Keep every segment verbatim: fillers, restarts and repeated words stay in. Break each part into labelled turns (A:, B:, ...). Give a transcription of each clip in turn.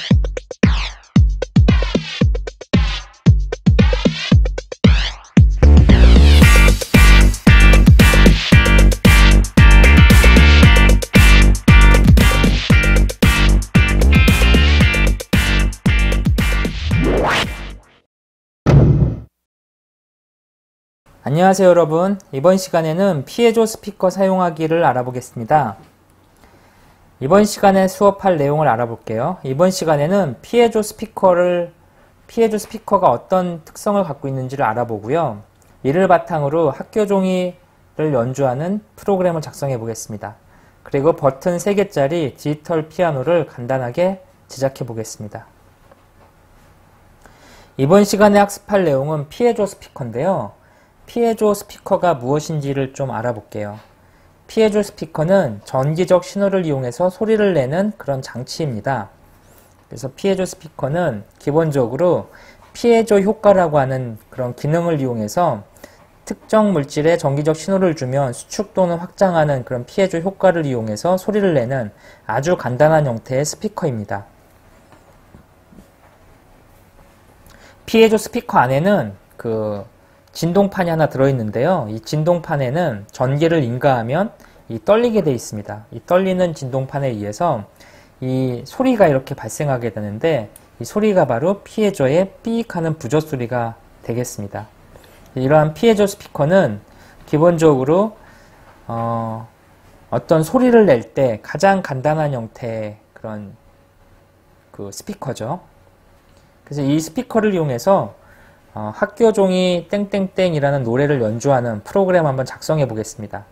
A: 안녕하세요 여러분. 이번 시간에는 피에조 스피커 사용하기를 알아보겠습니다. 이번 시간에 수업할 내용을 알아볼게요. 이번 시간에는 피에조 스피커를 피에조 스피커가 어떤 특성을 갖고 있는지를 알아보고요. 이를 바탕으로 학교 종이를 연주하는 프로그램을 작성해 보겠습니다. 그리고 버튼 세 개짜리 디지털 피아노를 간단하게 제작해 보겠습니다. 이번 시간에 학습할 내용은 피에조 스피커인데요. 피에조 스피커가 무엇인지를 좀 알아볼게요. 피에조 스피커는 전기적 신호를 이용해서 소리를 내는 그런 장치입니다. 그래서 피에조 스피커는 기본적으로 피에조 효과라고 하는 그런 기능을 이용해서 특정 물질에 전기적 신호를 주면 수축 또는 확장하는 그런 피에조 효과를 이용해서 소리를 내는 아주 간단한 형태의 스피커입니다. 피에조 스피커 안에는 그 진동판이 하나 들어있는데요. 이 진동판에는 전기를 인가하면 이 떨리게 되어 있습니다. 이 떨리는 진동판에 의해서 이 소리가 이렇게 발생하게 되는데 이 소리가 바로 피에조의 삐익 하는 부저 소리가 되겠습니다. 이러한 피에조 스피커는 기본적으로 어, 어떤 소리를 낼 때 가장 간단한 형태의 그런 그 스피커죠. 그래서 이 스피커를 이용해서 어, 학교 종이 땡땡땡이라는 노래를 연주하는 프로그램 한번 작성해 보겠습니다.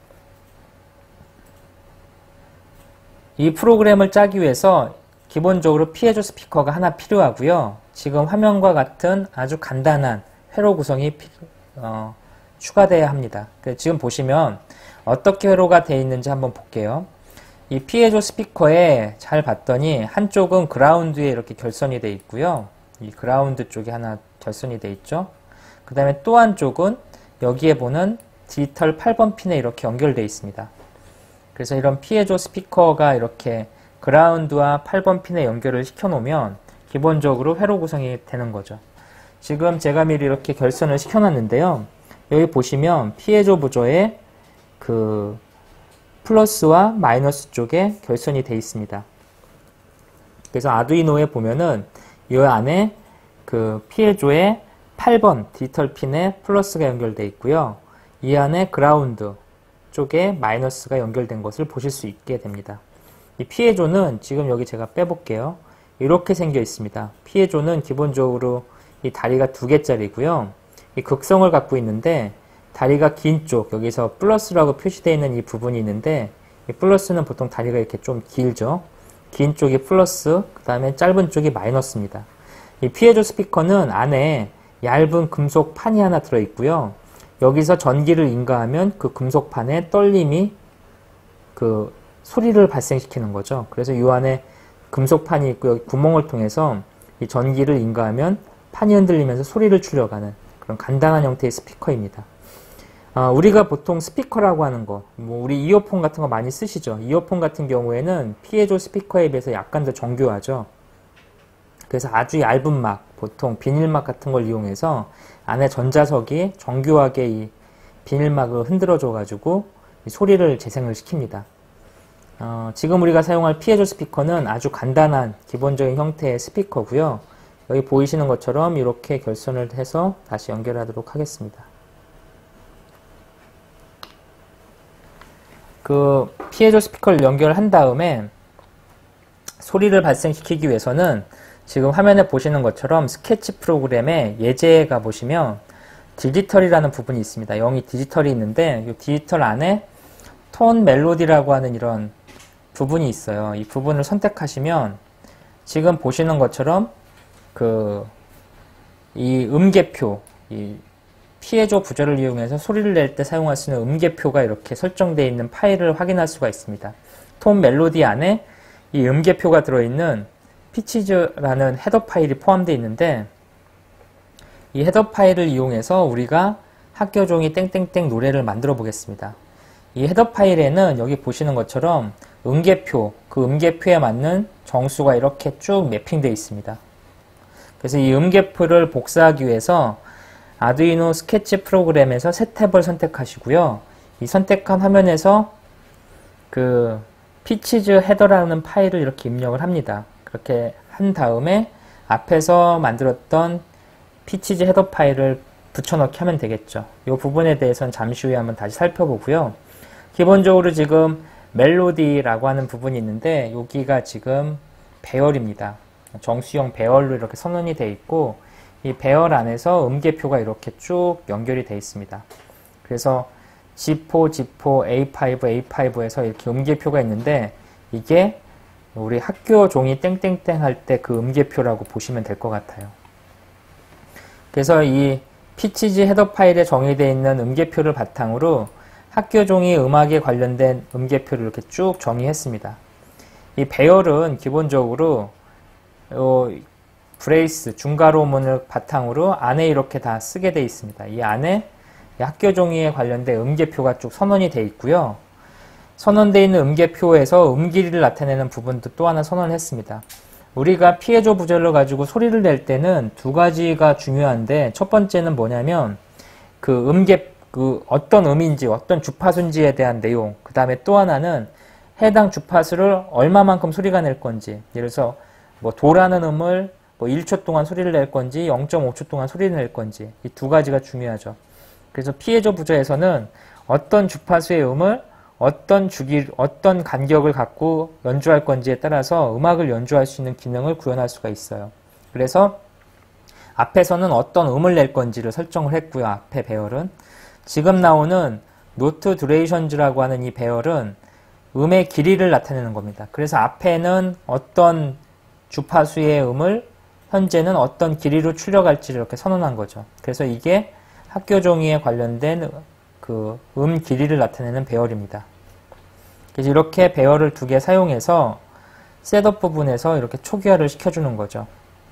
A: 이 프로그램을 짜기 위해서 기본적으로 피에조 스피커가 하나 필요하고요. 지금 화면과 같은 아주 간단한 회로 구성이 피, 어, 추가되어야 합니다. 지금 보시면 어떻게 회로가 되어 있는지 한번 볼게요. 이 피에조 스피커에 잘 봤더니 한쪽은 그라운드에 이렇게 결선이 되어 있고요. 이 그라운드 쪽에 하나 결선이 되어 있죠. 그 다음에 또 한쪽은 여기에 보는 디지털 팔 번 핀에 이렇게 연결되어 있습니다. 그래서 이런 피에조 스피커가 이렇게 그라운드와 팔 번 핀에 연결을 시켜 놓으면 기본적으로 회로 구성이 되는 거죠. 지금 제가 미리 이렇게 결선을 시켜 놨는데요. 여기 보시면 피에조 부저에 그 플러스와 마이너스 쪽에 결선이 되어 있습니다. 그래서 아두이노에 보면은 이 안에 그 피에조의 팔 번 디지털 핀에 플러스가 연결되어 있고요. 이 안에 그라운드 쪽에 마이너스가 연결된 것을 보실 수 있게 됩니다. 이 피에조는 지금 여기 제가 빼볼게요. 이렇게 생겨 있습니다. 피에조는 기본적으로 이 다리가 두 개짜리고요. 이 극성을 갖고 있는데 다리가 긴 쪽, 여기서 플러스라고 표시되어 있는 이 부분이 있는데 이 플러스는 보통 다리가 이렇게 좀 길죠. 긴 쪽이 플러스, 그 다음에 짧은 쪽이 마이너스입니다. 이 피에조 스피커는 안에 얇은 금속 판이 하나 들어있고요. 여기서 전기를 인가하면 그 금속판에 떨림이 그 소리를 발생시키는 거죠. 그래서 이 안에 금속판이 있고 여기 구멍을 통해서 이 전기를 인가하면 판이 흔들리면서 소리를 출력하는 그런 간단한 형태의 스피커입니다. 어, 우리가 보통 스피커라고 하는 거, 뭐 우리 이어폰 같은 거 많이 쓰시죠. 이어폰 같은 경우에는 피에조 스피커에 비해서 약간 더 정교하죠. 그래서 아주 얇은 막, 보통 비닐막 같은 걸 이용해서 안에 전자석이 정교하게 이 비닐막을 흔들어줘 가지고 소리를 재생을 시킵니다. 어, 지금 우리가 사용할 피에조 스피커는 아주 간단한 기본적인 형태의 스피커고요. 여기 보이시는 것처럼 이렇게 결선을 해서 다시 연결하도록 하겠습니다. 그 피에조 스피커를 연결한 다음에 소리를 발생시키기 위해서는 지금 화면에 보시는 것처럼 스케치 프로그램에 예제가 보시면 디지털이라는 부분이 있습니다. 영이 디지털이 있는데 이 디지털 안에 톤 멜로디라고 하는 이런 부분이 있어요. 이 부분을 선택하시면 지금 보시는 것처럼 그 이 음계표, 이 피에조 부저를 이용해서 소리를 낼 때 사용할 수 있는 음계표가 이렇게 설정되어 있는 파일을 확인할 수가 있습니다. 톤 멜로디 안에 이 음계표가 들어있는 피치즈라는 헤더 파일이 포함되어 있는데 이 헤더 파일을 이용해서 우리가 학교종이 땡땡땡 노래를 만들어 보겠습니다. 이 헤더 파일에는 여기 보시는 것처럼 음계표, 그 음계표에 맞는 정수가 이렇게 쭉 매핑되어 있습니다. 그래서 이 음계표를 복사하기 위해서 아두이노 스케치 프로그램에서 새 탭을 선택하시고요. 이 선택한 화면에서 그 피치즈 헤더라는 파일을 이렇게 입력을 합니다. 그렇게 한 다음에 앞에서 만들었던 피치즈 헤더 파일을 붙여넣기 하면 되겠죠. 이 부분에 대해서는 잠시 후에 한번 다시 살펴보고요. 기본적으로 지금 멜로디라고 하는 부분이 있는데 여기가 지금 배열입니다. 정수형 배열로 이렇게 선언이 되어 있고 이 배열 안에서 음계표가 이렇게 쭉 연결이 되어 있습니다. 그래서 지 사, 지 사, 에이 오, 에이 오에서 이렇게 음계표가 있는데 이게 우리 학교 종이 땡땡땡 할 때 그 음계표라고 보시면 될 것 같아요. 그래서 이 피치지 헤더 파일에 정의되어 있는 음계표를 바탕으로 학교 종이 음악에 관련된 음계표를 이렇게 쭉 정의했습니다. 이 배열은 기본적으로 어, 브레이스, 중괄호문을 바탕으로 안에 이렇게 다 쓰게 되어 있습니다. 이 안에 학교 종이에 관련된 음계표가 쭉 선언이 되어 있고요. 선언되어 있는 음계표에서 음길이를 나타내는 부분도 또 하나 선언을 했습니다. 우리가 피에조 부절을 가지고 소리를 낼 때는 두 가지가 중요한데 첫 번째는 뭐냐면 그 음계, 그 어떤 음인지 어떤 주파수인지에 대한 내용, 그 다음에 또 하나는 해당 주파수를 얼마만큼 소리가 낼 건지, 예를 들어서 뭐 도라는 음을 뭐 일 초 동안 소리를 낼 건지 영 점 오 초 동안 소리를 낼 건지 이 두 가지가 중요하죠. 그래서 피에조 부저에서는 어떤 주파수의 음을 어떤 주기, 어떤 간격을 갖고 연주할 건지에 따라서 음악을 연주할 수 있는 기능을 구현할 수가 있어요. 그래서 앞에서는 어떤 음을 낼 건지를 설정을 했고요. 앞에 배열은. 지금 나오는 노트 듀레이션즈라고 하는 이 배열은 음의 길이를 나타내는 겁니다. 그래서 앞에는 어떤 주파수의 음을 현재는 어떤 길이로 출력할지를 이렇게 선언한 거죠. 그래서 이게 학교 종이에 관련된 그 음 길이를 나타내는 배열입니다. 그래서 이렇게 배열을 두 개 사용해서 셋업 부분에서 이렇게 초기화를 시켜주는 거죠.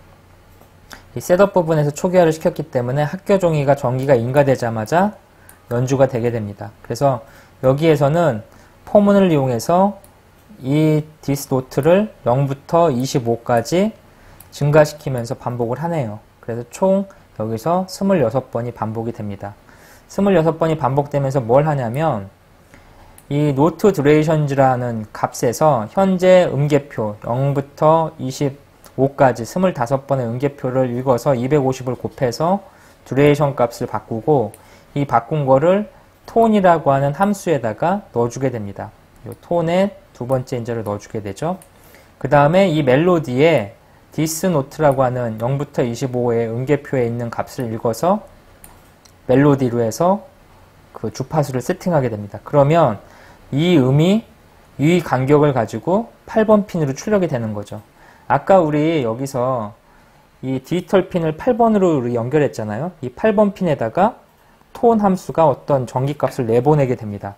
A: 이 셋업 부분에서 초기화를 시켰기 때문에 학교 종이가 전기가 인가되자마자 연주가 되게 됩니다. 그래서 여기에서는 포문을 이용해서 이 디스 노트를 영부터 이십오까지 증가시키면서 반복을 하네요. 그래서 총 여기서 스물여섯 번이 반복이 됩니다. 스물여섯 번이 반복되면서 뭘 하냐면 이 노트 듀레이션즈라는 값에서 현재 음계표 영부터 이십오까지 스물다섯 번의 음계표를 읽어서 이백오십을 곱해서 듀레이션 값을 바꾸고 이 바꾼 거를 톤이라고 하는 함수에다가 넣어주게 됩니다. 이 톤에 두 번째 인자를 넣어주게 되죠. 그 다음에 이 멜로디에 디스 노트라고 하는 영부터 이십오의 음계표에 있는 값을 읽어서 멜로디로 해서 그 주파수를 세팅하게 됩니다. 그러면 이 음이 이 간격을 가지고 팔 번 핀으로 출력이 되는 거죠. 아까 우리 여기서 이 디지털 핀을 팔 번으로 연결했잖아요. 이 팔 번 핀에다가 톤 함수가 어떤 전기값을 내보내게 됩니다.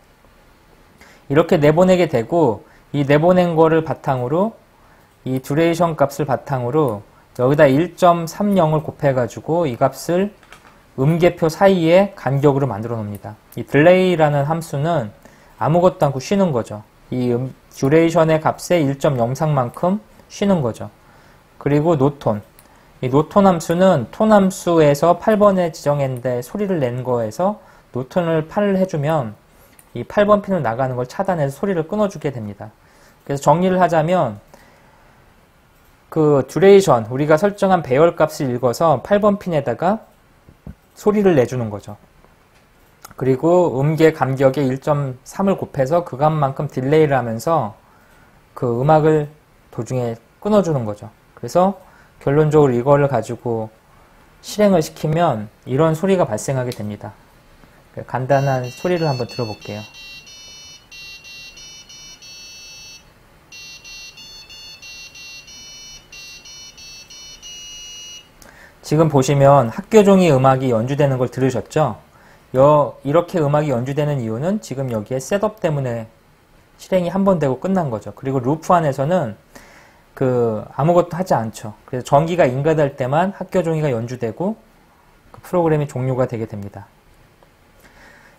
A: 이렇게 내보내게 되고 이 내보낸 거를 바탕으로 이 듀레이션 값을 바탕으로 여기다 일 점 삼영을 곱해가지고 이 값을 음계표 사이에 간격으로 만들어 놓습니다. 이 딜레이라는 함수는 아무것도 않고 쉬는 거죠. 이 음, 듀레이션의 값에 일 점 영상만큼 쉬는 거죠. 그리고 노톤. 이 노톤 함수는 톤 함수에서 팔 번에 지정했는데 소리를 낸 거에서 노톤을 팔을 해주면 이 팔 번 핀으로 나가는 걸 차단해서 소리를 끊어주게 됩니다. 그래서 정리를 하자면 그 듀레이션, 우리가 설정한 배열 값을 읽어서 팔 번 핀에다가 소리를 내주는 거죠. 그리고 음계 간격에 일 점 삼을 곱해서 그 값만큼 딜레이를 하면서 그 음악을 도중에 끊어주는 거죠. 그래서 결론적으로 이거를 가지고 실행을 시키면 이런 소리가 발생하게 됩니다. 간단한 소리를 한번 들어볼게요. 지금 보시면 학교 종이 음악이 연주되는 걸 들으셨죠? 여, 이렇게 음악이 연주되는 이유는 지금 여기에 셋업 때문에 실행이 한 번 되고 끝난 거죠. 그리고 루프 안에서는 그 아무것도 하지 않죠. 그래서 전기가 인가될 때만 학교 종이가 연주되고 그 프로그램이 종료가 되게 됩니다.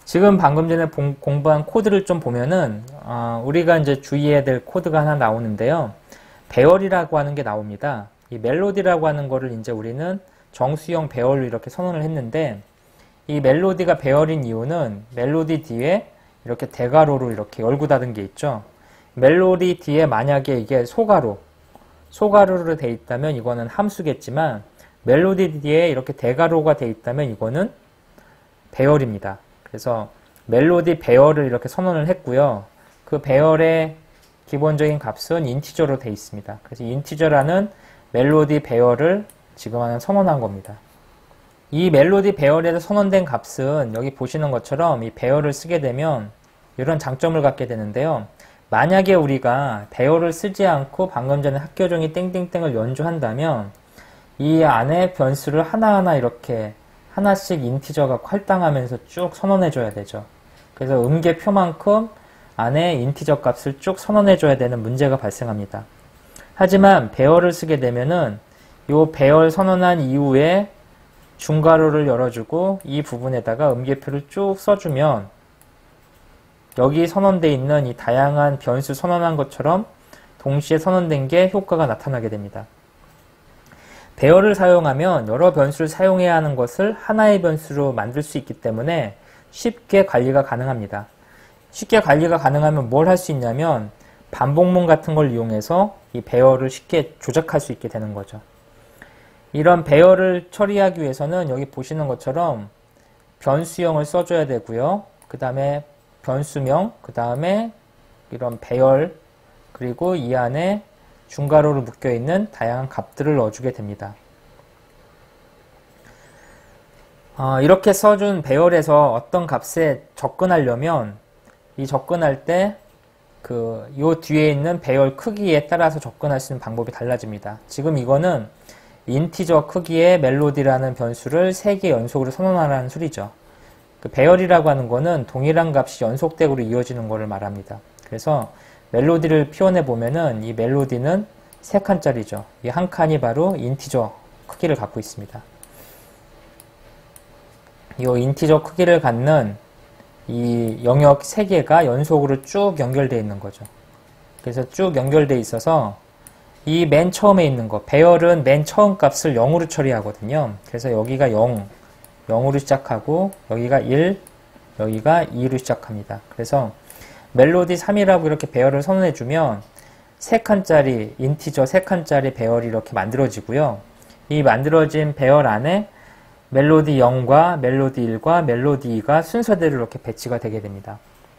A: 지금 방금 전에 본, 공부한 코드를 좀 보면은 어, 우리가 이제 주의해야 될 코드가 하나 나오는데요. 배열이라고 하는 게 나옵니다. 이 멜로디라고 하는 거를 이제 우리는 정수형 배열로 이렇게 선언을 했는데, 이 멜로디가 배열인 이유는 멜로디 뒤에 이렇게 대괄호로 이렇게 열고 닫은 게 있죠. 멜로디 뒤에 만약에 이게 소괄호, 소괄호로 돼 있다면 이거는 함수겠지만, 멜로디 뒤에 이렇게 대괄호가 돼 있다면 이거는 배열입니다. 그래서 멜로디 배열을 이렇게 선언을 했고요. 그 배열의 기본적인 값은 인티저로 돼 있습니다. 그래서 인티저라는 멜로디 배열을 지금 하나 선언한 겁니다. 이 멜로디 배열에서 선언된 값은 여기 보시는 것처럼 이 배열을 쓰게 되면 이런 장점을 갖게 되는데요. 만약에 우리가 배열을 쓰지 않고 방금 전에 학교종이 땡땡땡을 연주한다면 이 안에 변수를 하나하나 이렇게 하나씩 인티저가 할당하면서 쭉 선언해줘야 되죠. 그래서 음계표만큼 안에 인티저 값을 쭉 선언해줘야 되는 문제가 발생합니다. 하지만 배열을 쓰게 되면은 이 배열 선언한 이후에 중괄호를 열어주고 이 부분에다가 음계표를 쭉 써주면 여기 선언되어 있는 이 다양한 변수 선언한 것처럼 동시에 선언된 게 효과가 나타나게 됩니다. 배열을 사용하면 여러 변수를 사용해야 하는 것을 하나의 변수로 만들 수 있기 때문에 쉽게 관리가 가능합니다. 쉽게 관리가 가능하면 뭘 할 수 있냐면 반복문 같은 걸 이용해서 이 배열을 쉽게 조작할 수 있게 되는 거죠. 이런 배열을 처리하기 위해서는 여기 보시는 것처럼 변수형을 써줘야 되고요. 그 다음에 변수명, 그 다음에 이런 배열, 그리고 이 안에 중괄호로 묶여있는 다양한 값들을 넣어주게 됩니다. 어, 이렇게 써준 배열에서 어떤 값에 접근하려면 이 접근할 때 그 요 뒤에 있는 배열 크기에 따라서 접근할 수 있는 방법이 달라집니다. 지금 이거는 인티저 크기의 멜로디라는 변수를 세 개 연속으로 선언하라는 소리죠. 그 배열이라고 하는 거는 동일한 값이 연속되고 이어지는 것을 말합니다. 그래서 멜로디를 표현해 보면은 이 멜로디는 세 칸짜리죠. 이 한 칸이 바로 인티저 크기를 갖고 있습니다. 이 인티저 크기를 갖는 이 영역 세 개가 연속으로 쭉 연결되어 있는 거죠. 그래서 쭉 연결되어 있어서 이 맨 처음에 있는 거, 배열은 맨 처음 값을 영으로 처리하거든요. 그래서 여기가 영, 영으로 시작하고 여기가 일, 여기가 이로 시작합니다. 그래서 멜로디 삼이라고 이렇게 배열을 선언해주면 세 칸짜리, 인티저 세 칸짜리 배열이 이렇게 만들어지고요. 이 만들어진 배열 안에 멜로디 영과 멜로디 일과 멜로디 이가 순서대로 이렇게 배치가 되게 됩니다.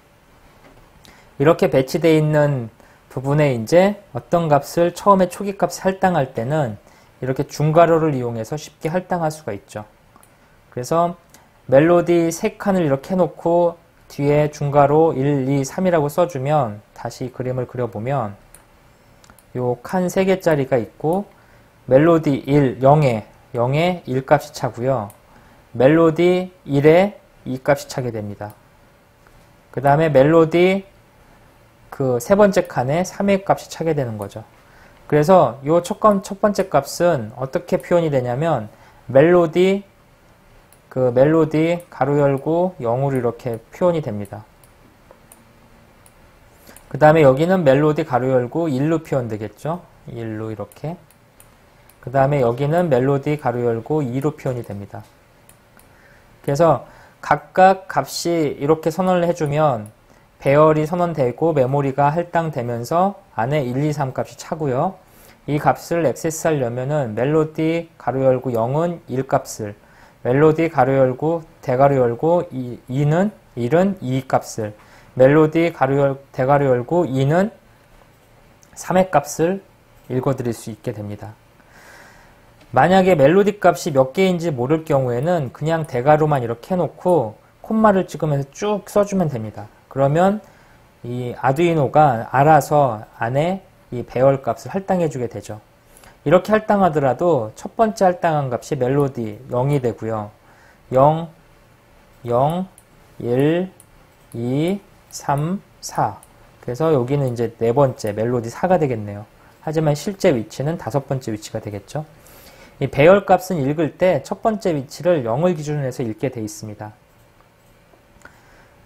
A: 이렇게 배치되어 있는 부분에 이제 어떤 값을 처음에 초기 값을 할당할 때는 이렇게 중괄호를 이용해서 쉽게 할당할 수가 있죠. 그래서 멜로디 세 칸을 이렇게 해놓고 뒤에 중괄호 일, 이, 삼이라고 써주면 다시 그림을 그려보면 요 칸 세 개짜리가 있고 멜로디 일, 영에 영에 일 값이 차고요. 멜로디 일에 이 값이 차게 됩니다. 그 다음에 멜로디 그 세 번째 칸에 삼의 값이 차게 되는 거죠. 그래서 요 첫, 첫 번째 값은 어떻게 표현이 되냐면 멜로디 그 멜로디 가로 열고 영으로 이렇게 표현이 됩니다. 그 다음에 여기는 멜로디 가로 열고 일로 표현되겠죠. 일로 이렇게. 그 다음에 여기는 멜로디 가로 열고 이로 표현이 됩니다. 그래서 각각 값이 이렇게 선언을 해주면 배열이 선언되고 메모리가 할당되면서 안에 일, 이, 삼 값이 차고요. 이 값을 액세스하려면은 멜로디 가로 열고 영은 일 값을, 멜로디 가로 열고 대가로 열고 이는 일은 이 값을, 멜로디 가로 열 대가로 열고 이는 삼의 값을 읽어드릴 수 있게 됩니다. 만약에 멜로디 값이 몇 개인지 모를 경우에는 그냥 대괄호만 이렇게 해놓고 콤마를 찍으면서 쭉 써주면 됩니다. 그러면 이 아두이노가 알아서 안에 이 배열 값을 할당해주게 되죠. 이렇게 할당하더라도 첫 번째 할당한 값이 멜로디 영이 되고요. 영, 영, 일, 이, 삼, 사. 그래서 여기는 이제 네 번째 멜로디 사가 되겠네요. 하지만 실제 위치는 다섯 번째 위치가 되겠죠. 이 배열 값은 읽을 때 첫 번째 위치를 영을 기준으로 해서 읽게 되어 있습니다.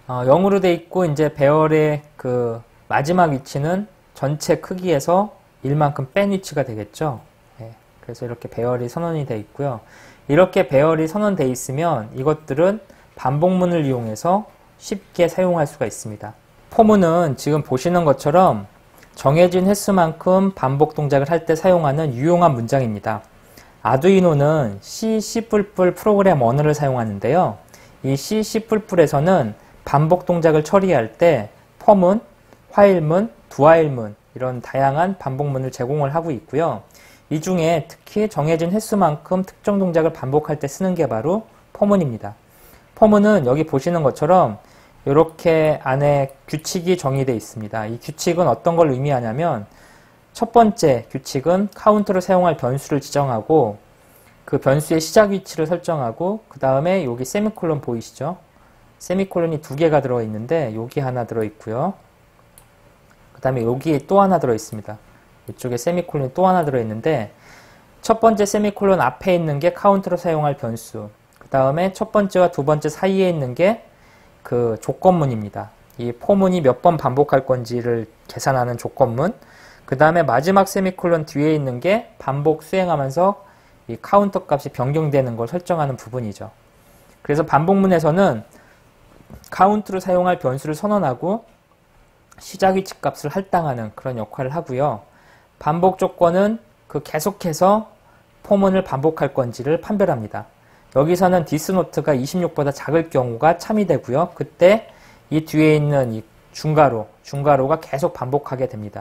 A: 어, 영으로 돼 있고 이제 배열의 그 마지막 위치는 전체 크기에서 일만큼 뺀 위치가 되겠죠. 예, 그래서 이렇게 배열이 선언이 돼 있고요. 이렇게 배열이 선언돼 있으면 이것들은 반복문을 이용해서 쉽게 사용할 수가 있습니다. 포문은 지금 보시는 것처럼 정해진 횟수만큼 반복 동작을 할 때 사용하는 유용한 문장입니다. 아두이노는 C, C++ 프로그램 언어를 사용하는데요. 이 C, C++에서는 반복 동작을 처리할 때 포문, 화일문, 두화일문 이런 다양한 반복문을 제공을 하고 있고요. 이 중에 특히 정해진 횟수만큼 특정 동작을 반복할 때 쓰는 게 바로 포문입니다. 포문은 여기 보시는 것처럼 이렇게 안에 규칙이 정의되어 있습니다. 이 규칙은 어떤 걸 의미하냐면 첫 번째 규칙은 카운트로 사용할 변수를 지정하고 그 변수의 시작 위치를 설정하고 그 다음에 여기 세미콜론 보이시죠? 세미콜론이 두 개가 들어있는데 여기 하나 들어있고요. 그 다음에 여기 또 하나 들어있습니다. 이쪽에 세미콜론이 또 하나 들어있는데 첫 번째 세미콜론 앞에 있는 게 카운트로 사용할 변수, 그 다음에 첫 번째와 두 번째 사이에 있는 게 그 조건문입니다. 이 포문이 몇 번 반복할 건지를 계산하는 조건문, 그 다음에 마지막 세미콜론 뒤에 있는 게 반복 수행하면서 이 카운터 값이 변경되는 걸 설정하는 부분이죠. 그래서 반복문에서는 카운트로 사용할 변수를 선언하고 시작 위치 값을 할당하는 그런 역할을 하고요. 반복 조건은 그 계속해서 포문을 반복할 건지를 판별합니다. 여기서는 디스노트가 이십육보다 작을 경우가 참이 되고요. 그때 이 뒤에 있는 이 중괄호, 중괄호가 계속 반복하게 됩니다.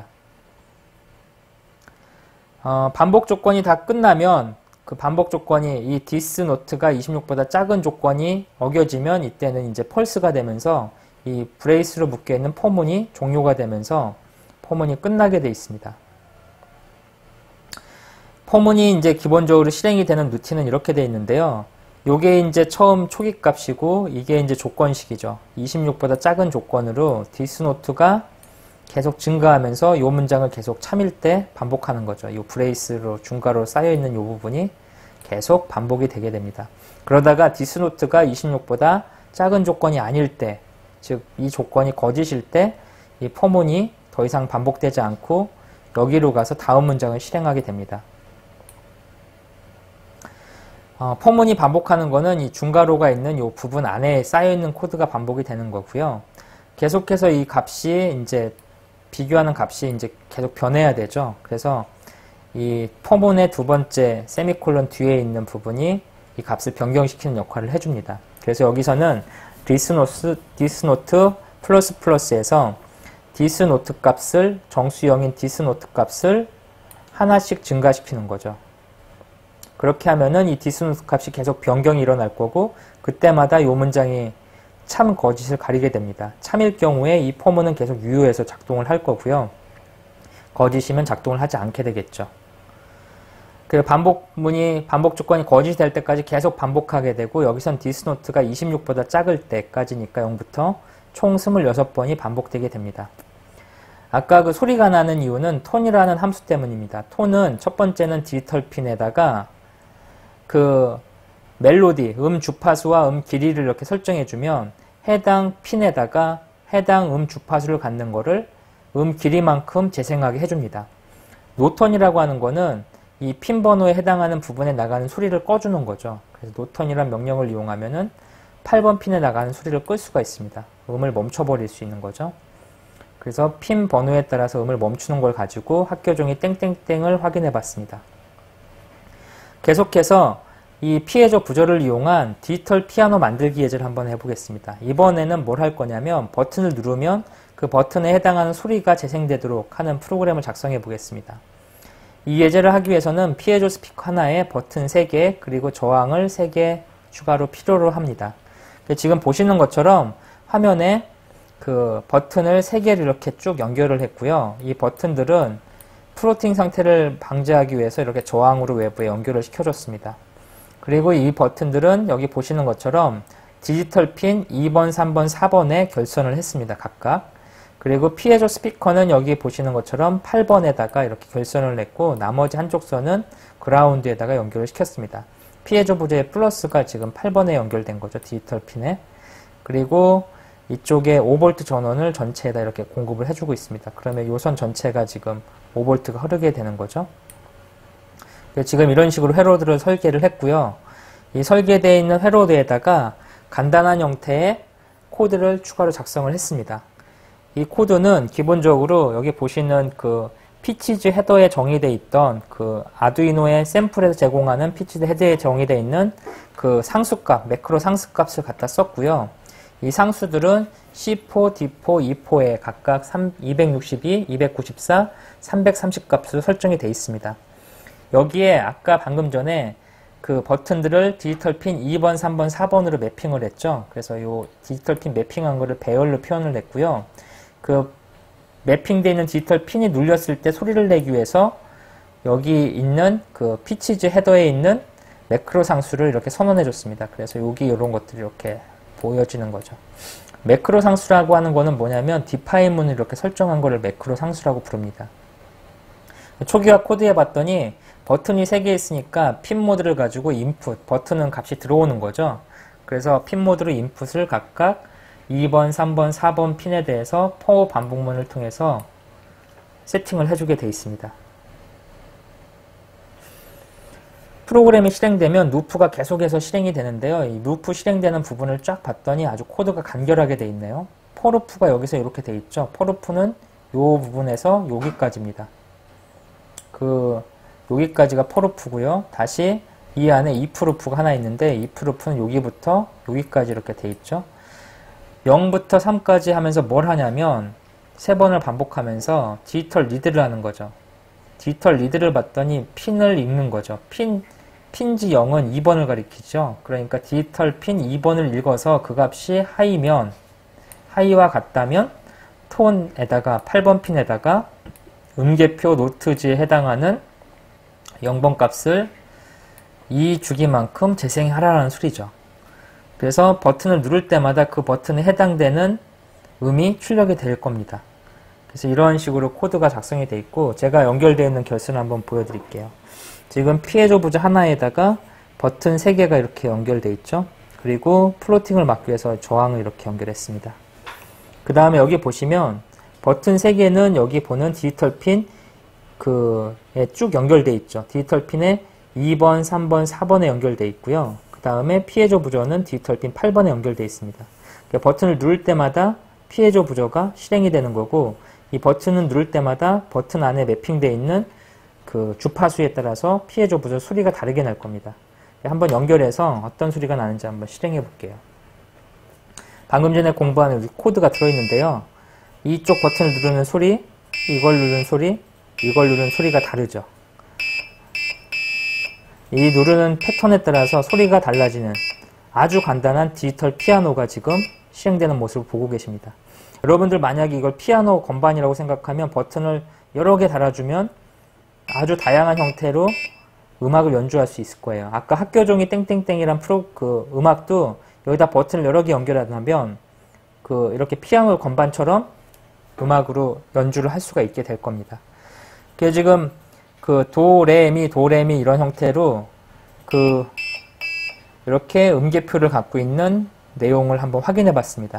A: 어, 반복 조건이 다 끝나면 그 반복 조건이 이 디스노트가 이십육보다 작은 조건이 어겨지면 이때는 이제 펄스가 되면서 이 브레이스로 묶여 있는 포문이 종료가 되면서 포문이 끝나게 되어 있습니다. 포문이 이제 기본적으로 실행이 되는 루틴은 이렇게 되어 있는데요. 요게 이제 처음 초기 값이고 이게 이제 조건식이죠. 이십육보다 작은 조건으로 디스노트가 계속 증가하면서 이 문장을 계속 참일 때 반복하는 거죠. 이 브레이스로 중괄호로 쌓여있는 이 부분이 계속 반복이 되게 됩니다. 그러다가 디스노트가 이십육보다 작은 조건이 아닐 때, 즉 이 조건이 거짓일 때 이 포문이 더 이상 반복되지 않고 여기로 가서 다음 문장을 실행하게 됩니다. 어, 포문이 반복하는 거는 이 중괄호가 있는 이 부분 안에 쌓여있는 코드가 반복이 되는 거고요. 계속해서 이 값이 이제 비교하는 값이 이제 계속 변해야 되죠. 그래서 이 포문의 두 번째 세미콜론 뒤에 있는 부분이 이 값을 변경시키는 역할을 해줍니다. 그래서 여기서는 디스노트, 디스노트 플러스 플러스에서 디스노트 값을 정수형인 디스노트 값을 하나씩 증가시키는 거죠. 그렇게 하면은 이 디스노트 값이 계속 변경이 일어날 거고 그때마다 이 문장이 참 거짓을 가리게 됩니다. 참일 경우에 이 포문은 계속 유효해서 작동을 할 거고요. 거짓이면 작동을 하지 않게 되겠죠. 그 반복문이 반복 조건이 거짓이 될 때까지 계속 반복하게 되고 여기선 디스노트가 이십육보다 작을 때까지니까 영부터 총 이십육 번이 반복되게 됩니다. 아까 그 소리가 나는 이유는 톤이라는 함수 때문입니다. 톤은 첫 번째는 디지털 핀에다가 그 멜로디, 음 주파수와 음 길이를 이렇게 설정해주면 해당 핀에다가 해당 음 주파수를 갖는 거를 음 길이만큼 재생하게 해줍니다. 노턴이라고 하는 거는 이 핀 번호에 해당하는 부분에 나가는 소리를 꺼주는 거죠. 그래서 노턴이란 명령을 이용하면은 팔 번 핀에 나가는 소리를 끌 수가 있습니다. 음을 멈춰버릴 수 있는 거죠. 그래서 핀 번호에 따라서 음을 멈추는 걸 가지고 학교종이 땡땡땡을 확인해 봤습니다. 계속해서 이 피해저 구조를 이용한 디지털 피아노 만들기 예제를 한번 해보겠습니다. 이번에는 뭘 할 거냐면 버튼을 누르면 그 버튼에 해당하는 소리가 재생되도록 하는 프로그램을 작성해 보겠습니다. 이 예제를 하기 위해서는 피해저 스피커 하나에 버튼 세 개 그리고 저항을 세 개 추가로 필요로 합니다. 지금 보시는 것처럼 화면에 그 버튼을 세 개를 이렇게 쭉 연결을 했고요. 이 버튼들은 프로팅 상태를 방지하기 위해서 이렇게 저항으로 외부에 연결을 시켜줬습니다. 그리고 이 버튼들은 여기 보시는 것처럼 디지털 핀 이 번, 삼 번, 사 번에 결선을 했습니다. 각각. 그리고 피해저 스피커는 여기 보시는 것처럼 팔 번에다가 이렇게 결선을 냈고 나머지 한쪽 선은 그라운드에다가 연결을 시켰습니다. 피해저 부재의 플러스가 지금 팔 번에 연결된 거죠. 디지털 핀에. 그리고 이쪽에 오 볼트 전원을 전체에다 이렇게 공급을 해주고 있습니다. 그러면 요 선 전체가 지금 오 볼트가 흐르게 되는 거죠. 지금 이런 식으로 회로드를 설계를 했고요. 이 설계되어 있는 회로드에다가 간단한 형태의 코드를 추가로 작성을 했습니다. 이 코드는 기본적으로 여기 보시는 그 피치즈 헤더에 정의되어 있던 그 아두이노의 샘플에서 제공하는 피치즈 헤더에 정의되어 있는 그 상수값, 매크로 상수값을 갖다 썼고요. 이 상수들은 씨 사, 디 사, 이 사에 각각 이백육십이, 이백구십사, 삼백삼십 값으로 설정이 되어 있습니다. 여기에 아까 방금 전에 그 버튼들을 디지털 핀 이 번, 삼 번, 사 번으로 매핑을 했죠. 그래서 요 디지털 핀 매핑한 거를 배열로 표현을 했고요. 그 매핑되어 있는 디지털 핀이 눌렸을 때 소리를 내기 위해서 여기 있는 그 피치즈 헤더에 있는 매크로 상수를 이렇게 선언해 줬습니다. 그래서 여기 이런 것들이 이렇게 보여지는 거죠. 매크로 상수라고 하는 거는 뭐냐면 디파인문을 이렇게 설정한 거를 매크로 상수라고 부릅니다. 초기화 코드해 봤더니 버튼이 세 개 있으니까 핀 모드를 가지고 인풋, 버튼은 값이 들어오는 거죠. 그래서 핀 모드로 인풋을 각각 이 번, 삼 번, 사 번 핀에 대해서 포 반복문을 통해서 세팅을 해주게 되어 있습니다. 프로그램이 실행되면 루프가 계속해서 실행이 되는데요. 이 루프 실행되는 부분을 쫙 봤더니 아주 코드가 간결하게 되어 있네요. 포루프가 여기서 이렇게 되어 있죠. 포루프는 이 부분에서 여기까지입니다. 그 여기까지가 포루프고요. 다시 이 안에 if 루프가 하나 있는데 if 루프는 여기부터 여기까지 이렇게 되어 있죠. 영부터 삼까지 하면서 뭘 하냐면 세 번을 반복하면서 디지털 리드를 하는 거죠. 디지털 리드를 봤더니 핀을 읽는 거죠. 핀, 핀지 영은 이 번을 가리키죠. 그러니까 디지털 핀 이 번을 읽어서 그 값이 하이면, 하이와 같다면 톤에다가 팔 번 핀에다가 음계표 노트지에 해당하는 영 번 값을 이 주기만큼 재생하라는 소리죠. 그래서 버튼을 누를 때마다 그 버튼에 해당되는 음이 출력이 될 겁니다. 그래서 이런 식으로 코드가 작성이 되어 있고 제가 연결되어 있는 결선을 한번 보여드릴게요. 지금 피에조 부저 하나에다가 버튼 세 개가 이렇게 연결되어 있죠. 그리고 플로팅을 막기 위해서 저항을 이렇게 연결했습니다. 그 다음에 여기 보시면 버튼 세 개는 여기 보는 디지털 핀 그에 쭉 연결되어 있죠. 디지털 핀에 이 번, 삼 번, 사 번에 연결되어 있고요. 그 다음에 피에조 부저는 디지털 핀 팔 번에 연결되어 있습니다. 그러니까 버튼을 누를 때마다 피에조 부저가 실행이 되는 거고 이 버튼을 누를 때마다 버튼 안에 매핑되어 있는 그 주파수에 따라서 피에조 부저 소리가 다르게 날 겁니다. 한번 연결해서 어떤 소리가 나는지 한번 실행해 볼게요. 방금 전에 공부한 여기 코드가 들어있는데요. 이쪽 버튼을 누르는 소리, 이걸 누르는 소리, 이걸 누르는 소리가 다르죠. 이 누르는 패턴에 따라서 소리가 달라지는 아주 간단한 디지털 피아노가 지금 실행되는 모습을 보고 계십니다. 여러분들 만약에 이걸 피아노 건반이라고 생각하면 버튼을 여러 개 달아주면 아주 다양한 형태로 음악을 연주할 수 있을 거예요. 아까 학교종이 땡땡땡이란 프로, 그 음악도 여기다 버튼을 여러 개 연결하면 그 이렇게 피아노 건반처럼 음악으로 연주를 할 수가 있게 될 겁니다. 그래서 지금 그 도, 레, 미, 도, 레, 미 이런 형태로 그 이렇게 음계표를 갖고 있는 내용을 한번 확인해 봤습니다.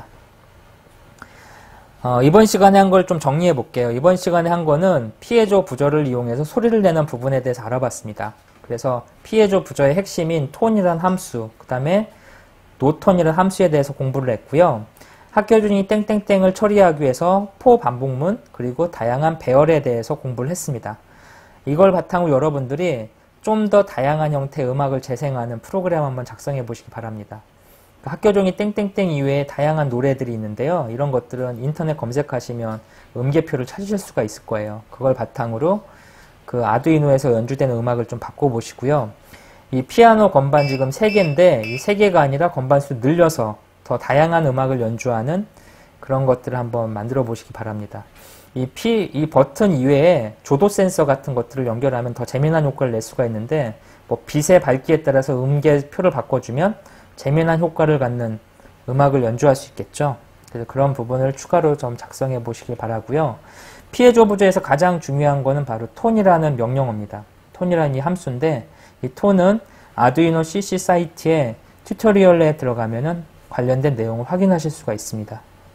A: 어, 이번 시간에 한 걸 좀 정리해 볼게요. 이번 시간에 한 거는 피에조 부저를 이용해서 소리를 내는 부분에 대해서 알아봤습니다. 그래서 피에조 부저의 핵심인 톤이란 함수, 그 다음에 노톤이란 함수에 대해서 공부를 했고요. 학교 중이 땡땡땡을 처리하기 위해서 포 반복문 그리고 다양한 배열에 대해서 공부를 했습니다. 이걸 바탕으로 여러분들이 좀 더 다양한 형태의 음악을 재생하는 프로그램 한번 작성해 보시기 바랍니다. 학교 종이 땡땡땡 이외에 다양한 노래들이 있는데요. 이런 것들은 인터넷 검색하시면 음계표를 찾으실 수가 있을 거예요. 그걸 바탕으로 그 아두이노에서 연주되는 음악을 좀 바꿔보시고요. 이 피아노 건반 지금 세 개인데 이 세 개가 아니라 건반 수 늘려서 더 다양한 음악을 연주하는 그런 것들을 한번 만들어 보시기 바랍니다. 이, 피, 이 버튼 이외에 조도 센서 같은 것들을 연결하면 더 재미난 효과를 낼 수가 있는데 뭐 빛의 밝기에 따라서 음계표를 바꿔주면 재미난 효과를 갖는 음악을 연주할 수 있겠죠. 그래서 그런 부분을 추가로 좀 작성해 보시기 바라고요. 피에조 부저에서 가장 중요한 거는 바로 톤이라는 명령어입니다. 톤이라는 이 함수인데 이 톤은 아두이노 씨씨 사이트에 튜토리얼에 들어가면은 관련된 내용을 확인하실 수가 있습니다.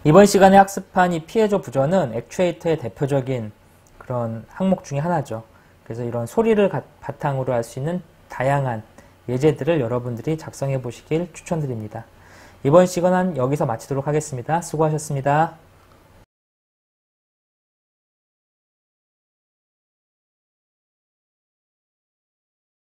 A: 이번 시간에 학습한 이 피해조 부저는 액추에이터의 대표적인 그런 항목 중에 하나죠. 그래서 이런 소리를 바탕으로 할 수 있는 다양한 예제들을 여러분들이 작성해 보시길 추천드립니다. 이번 시간은 여기서 마치도록 하겠습니다. 수고하셨습니다.